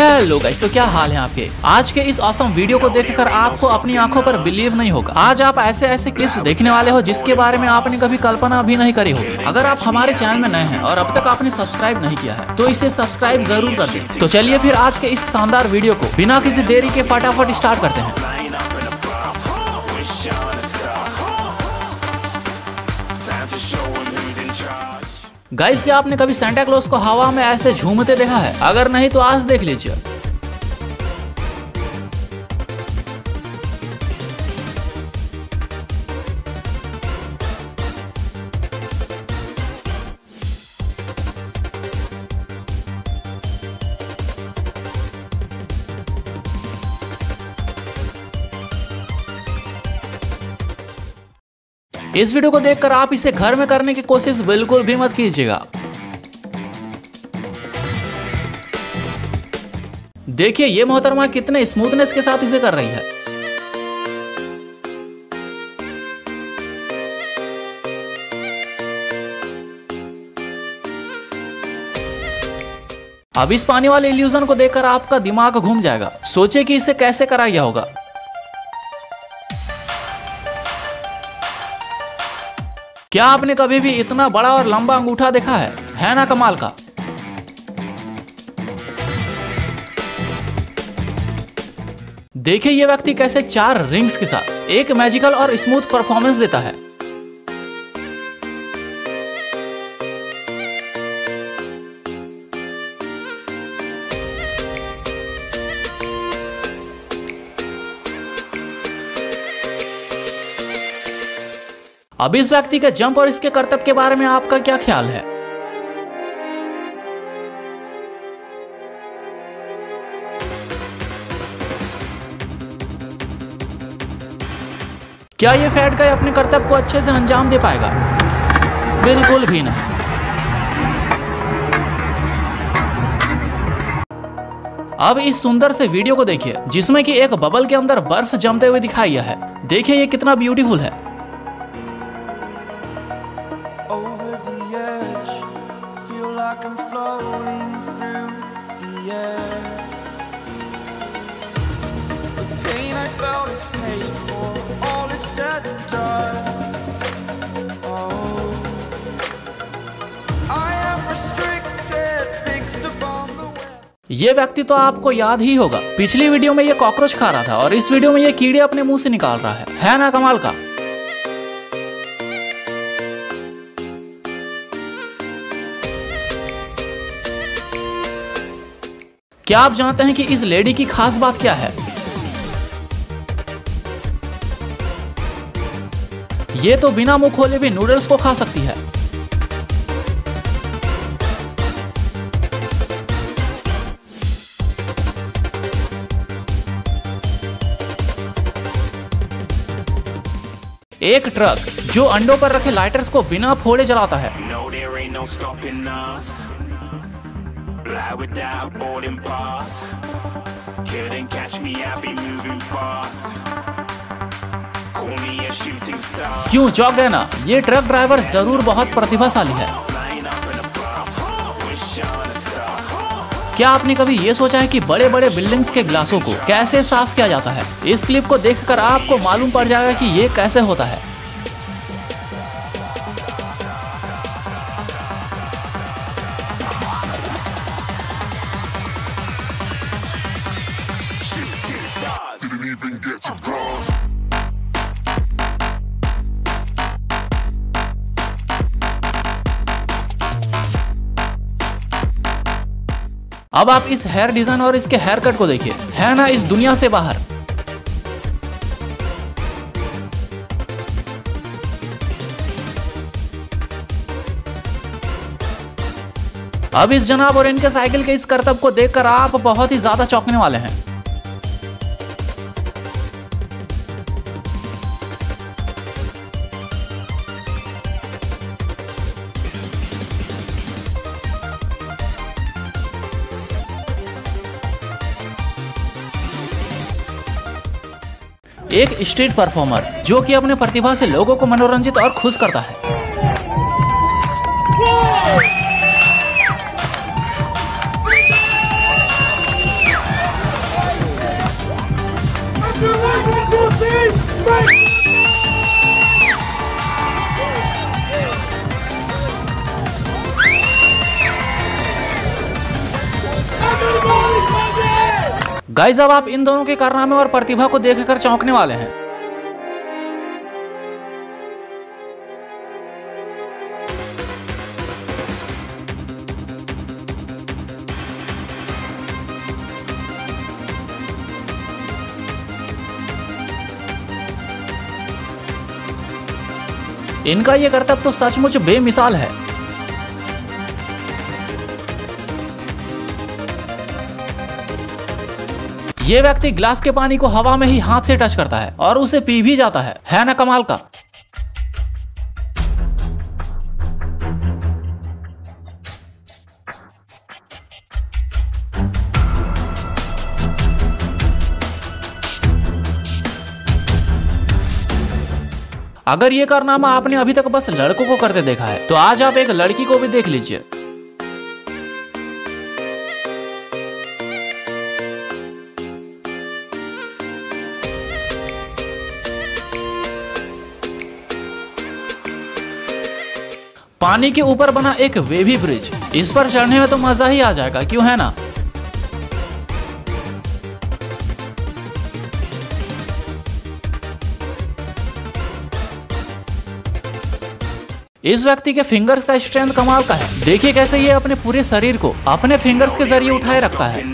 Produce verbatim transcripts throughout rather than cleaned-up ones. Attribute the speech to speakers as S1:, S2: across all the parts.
S1: Hello guys, तो क्या हाल है आपके। आज के इस ऑसम वीडियो को देखकर आपको अपनी आंखों पर बिलीव नहीं होगा। आज आप ऐसे ऐसे क्लिप्स देखने वाले हो जिसके बारे में आपने कभी कल्पना भी नहीं करी होगी। अगर आप हमारे चैनल में नए हैं और अब तक आपने सब्सक्राइब नहीं किया है तो इसे सब्सक्राइब जरूर कर दें। तो चलिए फिर आज के इस शानदार वीडियो को बिना किसी देरी के फटाफट स्टार्ट करते हैं। गाइस, क्या आपने कभी सांता क्लॉज को हवा में ऐसे झूमते देखा है? अगर नहीं तो आज देख लीजिए। इस वीडियो को देखकर आप इसे घर में करने की कोशिश बिल्कुल भी मत कीजिएगा। देखिए ये मोहतरमा कितने स्मूथनेस के साथ इसे कर रही है। अब इस पानी वाले इल्यूजन को देखकर आपका दिमाग घूम जाएगा। सोचिए कि इसे कैसे करा गया होगा। क्या आपने कभी भी इतना बड़ा और लंबा अंगूठा देखा है? है ना कमाल का। देखिए ये व्यक्ति कैसे चार रिंग्स के साथ एक मैजिकल और स्मूथ परफॉर्मेंस देता है। अब इस व्यक्ति के जंप और इसके करतब के बारे में आपका क्या ख्याल है? क्या ये फैट गाय अपने करतब को अच्छे से अंजाम दे पाएगा? बिल्कुल भी नहीं। अब इस सुंदर से वीडियो को देखिए जिसमें कि एक बबल के अंदर बर्फ जमते हुए दिखाई गया है। देखिए ये कितना ब्यूटीफुल है।
S2: I'm floating through the air. The pain I felt is paid for, all is said and done. Oh, I am restricted, fixed upon the web.
S1: ये व्यक्ति तो आपको याद ही होगा, पिछली वीडियो में ये कॉकरोच खा रहा था और इस वीडियो में ये कीड़े अपने मुंह से निकाल रहा है। है ना कमाल का। क्या आप जानते हैं कि इस लेडी की खास बात क्या है? ये तो बिना मुंह खोले भी नूडल्स को खा सकती है। एक ट्रक जो अंडों पर रखे लाइटर्स को बिना फोड़े जलाता है। Fly without boarding pass. Couldn't catch me, I'll be moving fast. Call me a shooting star. क्यों चौंक गए ना? ये ट्रक ड्राइवर जरूर बहुत प्रतिभाशाली है। क्या आपने कभी ये सोचा है कि बड़े बड़े बिल्डिंग्स के ग्लासों को कैसे साफ किया जाता है? इस क्लिप को देखकर आपको मालूम पड़ जाएगा कि ये कैसे होता है। अब आप इस हेयर डिजाइन और इसके हेयर कट को देखिए, है ना इस दुनिया से बाहर। अब इस जनाब और इनके साइकिल के इस करतब को देखकर आप बहुत ही ज्यादा चौंकने वाले हैं। एक स्ट्रीट परफॉर्मर जो कि अपने प्रतिभा से लोगों को मनोरंजित और खुश करता है। गाइस अब आप इन दोनों के कारनामे और प्रतिभा को देखकर चौंकने वाले हैं। इनका ये करतब तो सचमुच बेमिसाल है। ये व्यक्ति गिलास के पानी को हवा में ही हाथ से टच करता है और उसे पी भी जाता है, है ना कमाल का। अगर ये कारनामा आपने अभी तक बस लड़कों को करते देखा है तो आज आप एक लड़की को भी देख लीजिए। पानी के ऊपर बना एक वेवी ब्रिज, इस पर चढ़ने में तो मजा ही आ जाएगा, क्यों है ना। इस व्यक्ति के फिंगर्स का स्ट्रेंथ कमाल का है। देखिए कैसे ये अपने पूरे शरीर को अपने फिंगर्स के जरिए उठाए रखता है।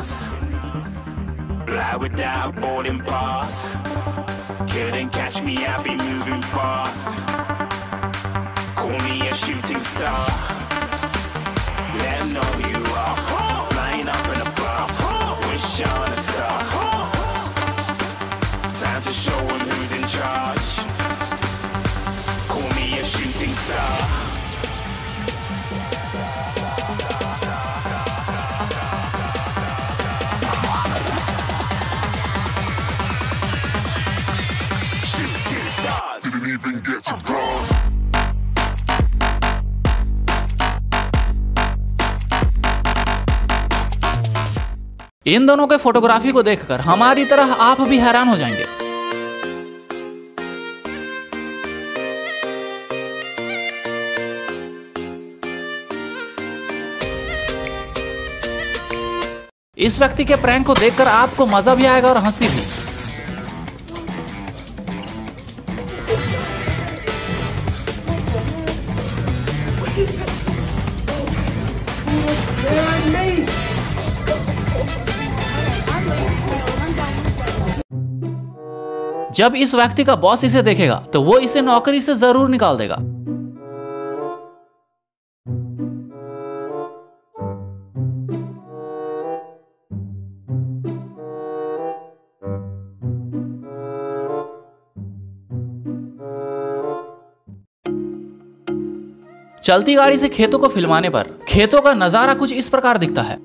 S1: इन दोनों के फोटोग्राफी को देखकर हमारी तरह आप भी हैरान हो जाएंगे। इस व्यक्ति के प्रैंक को देखकर आपको मजा भी आएगा और हंसी भी। जब इस व्यक्ति का बॉस इसे देखेगा तो वो इसे नौकरी से जरूर निकाल देगा। चलती गाड़ी से खेतों को फिल्माने पर खेतों का नजारा कुछ इस प्रकार दिखता है।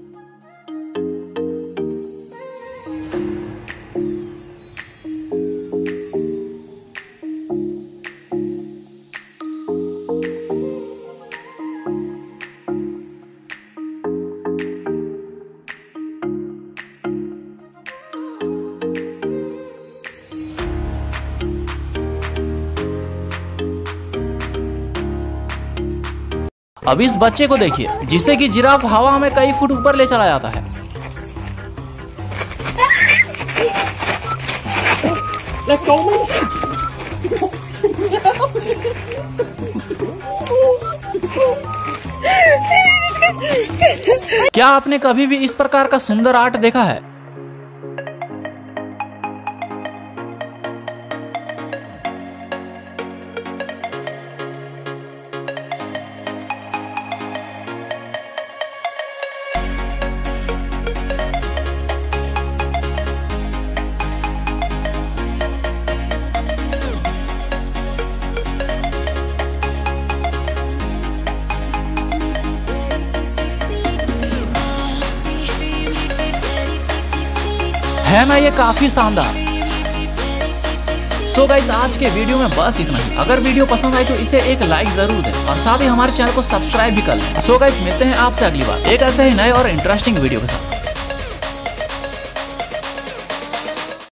S1: अब इस बच्चे को देखिए जिसे कि जिराफ हवा में कई फुट ऊपर ले चला जाता है। क्या आपने कभी भी इस प्रकार का सुंदर आर्ट देखा है? है ना ये काफी शानदार। सो गाइस आज के वीडियो में बस इतना ही। अगर वीडियो पसंद आए तो इसे एक लाइक जरूर दें और साथ ही हमारे चैनल को सब्सक्राइब भी कर लें। सो गाइस मिलते हैं आपसे अगली बार एक ऐसे ही नए और इंटरेस्टिंग वीडियो के साथ।